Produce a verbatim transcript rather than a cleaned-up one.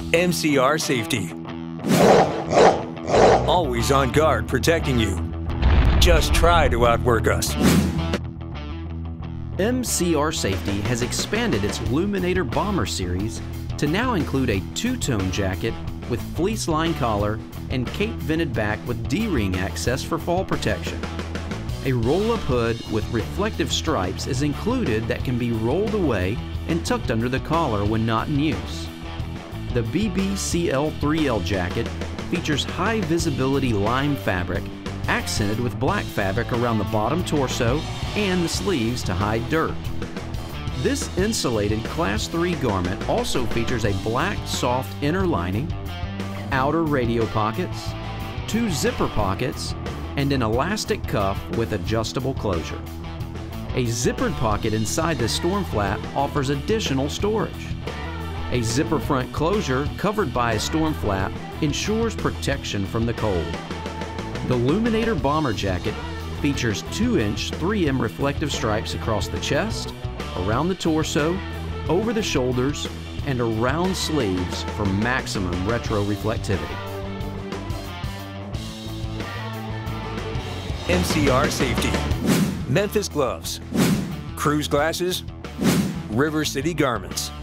M C R Safety. Always on guard protecting you. Just try to outwork us. M C R Safety has expanded its Luminator Bomber series to now include a two-tone jacket with fleece line collar and cape vented back with D-ring access for fall protection. A roll-up hood with reflective stripes is included that can be rolled away and tucked under the collar when not in use. The B B C L three L jacket features high visibility lime fabric accented with black fabric around the bottom torso and the sleeves to hide dirt. This insulated Class three garment also features a black soft inner lining, outer radio pockets, two zipper pockets, and an elastic cuff with adjustable closure. A zippered pocket inside the storm flap offers additional storage. A zipper front closure covered by a storm flap ensures protection from the cold. The Luminator Bomber jacket features two inch three M reflective stripes across the chest, around the torso, over the shoulders, and around sleeves for maximum retro reflectivity. M C R Safety. Memphis gloves, cruise glasses, River City garments.